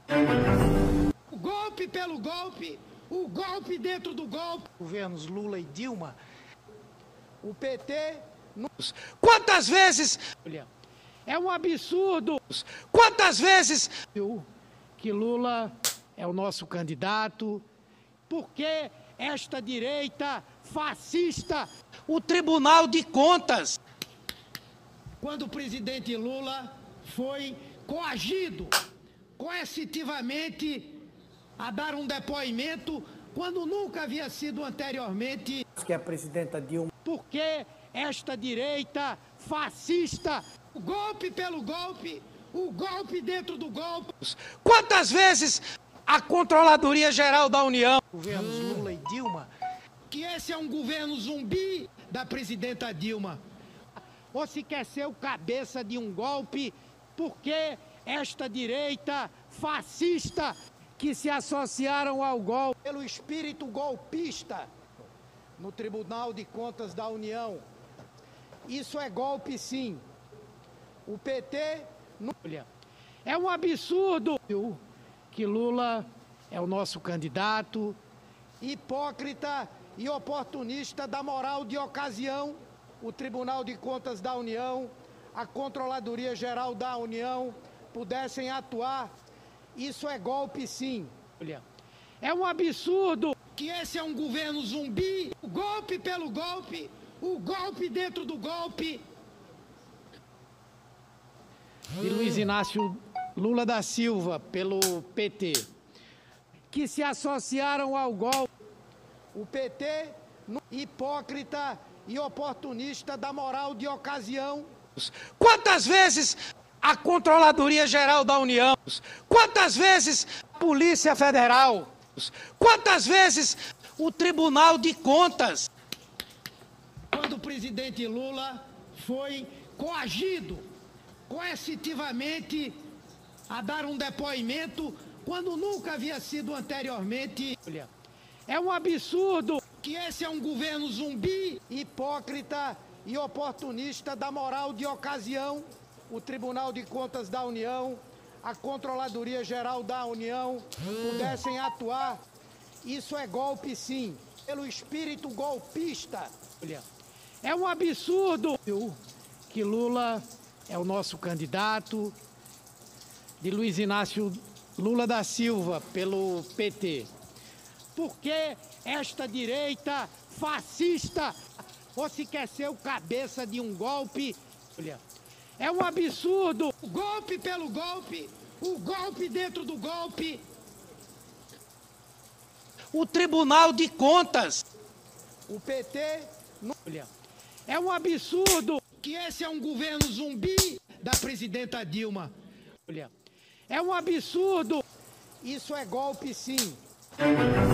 O golpe pelo golpe, o golpe dentro do golpe. Governos Lula e Dilma, o PT... Quantas vezes... É um absurdo. Quantas vezes... Que Lula é o nosso candidato, porque esta direita fascista... O Tribunal de Contas... Quando o presidente Lula foi coagido, coercitivamente, a dar um depoimento quando nunca havia sido anteriormente... Que a presidenta Dilma... Porque esta direita fascista, o golpe pelo golpe, o golpe dentro do golpe. Quantas vezes a Controladoria Geral da União... Governos Lula e Dilma... Que esse é um governo zumbi da presidenta Dilma. Ou se quer ser o cabeça de um golpe, porque esta direita fascista que se associaram ao golpe pelo espírito golpista no Tribunal de Contas da União. Isso é golpe, sim. O PT... É um absurdo que Lula é o nosso candidato, hipócrita e oportunista da moral de ocasião. O Tribunal de Contas da União, a Controladoria Geral da União pudessem atuar. Isso é golpe, sim. É um absurdo que esse é um governo zumbi, o golpe pelo golpe, o golpe dentro do golpe. E Luiz Inácio Lula da Silva, pelo PT, que se associaram ao golpe. O PT, hipócrita e oportunista da moral de ocasião. Quantas vezes a Controladoria Geral da União? Quantas vezes a Polícia Federal? Quantas vezes o Tribunal de Contas? Quando o presidente Lula foi coagido, coercitivamente, a dar um depoimento quando nunca havia sido anteriormente. É um absurdo que esse é um governo zumbi, hipócrita e oportunista da moral de ocasião. O Tribunal de Contas da União, a Controladoria Geral da União pudessem atuar. Isso é golpe, sim, pelo espírito golpista. É um absurdo que Lula é o nosso candidato, de Luiz Inácio Lula da Silva, pelo PT. Porque esta direita fascista, ou se quer ser o cabeça de um golpe, é um absurdo. O golpe pelo golpe, o golpe dentro do golpe. O Tribunal de Contas. O PT... É um absurdo que esse é um governo zumbi da presidenta Dilma. É um absurdo. Isso é golpe, sim.